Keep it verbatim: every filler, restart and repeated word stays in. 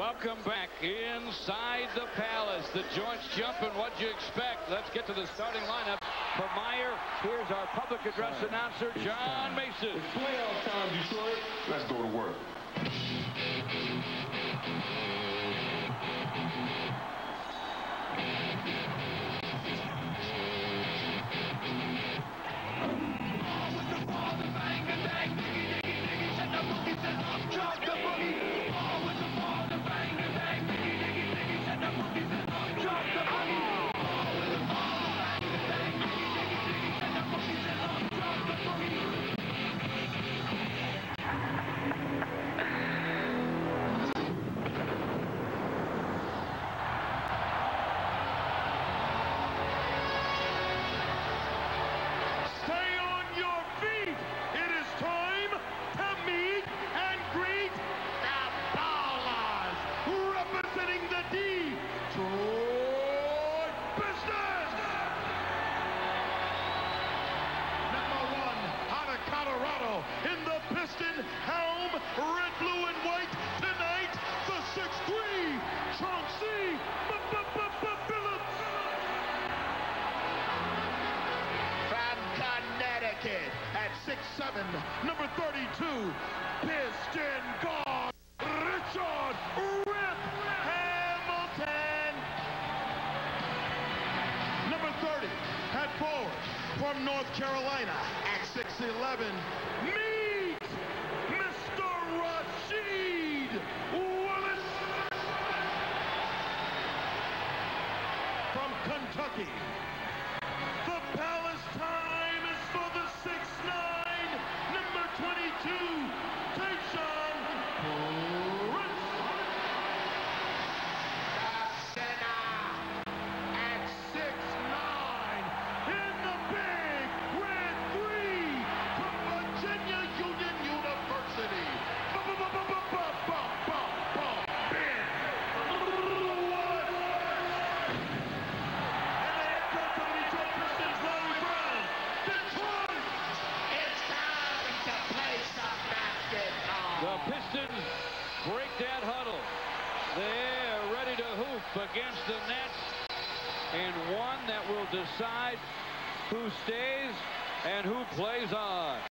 Welcome back inside the Palace. The joints jumping. What'd you expect? Let's get to the starting lineup. For Meyer, here's our public address announcer, John Mason. It's playoff time, Detroit. Let's go to work. In the Piston helm, red, blue, and white. Tonight, the six three, Chauncey Billups. From Connecticut at six seven, number thirty-two, Piston guard, Richard Rip Hamilton. Number thirty, at forward, from North Carolina at six eleven, meet Mister Rasheed Wallace. From Kentucky, the Palace time is for the six nine, number twenty-two, Tayshaun Prince. At six nine, in the big red three, from Virginia Union University, Ben Wallace. And the head coach of the Detroit Pistons, Larry Brown. Detroit, it's time to play some basketball. The Pistons break that huddle. They're ready to hoop against the Nets, and one that will decide who stays and who plays on.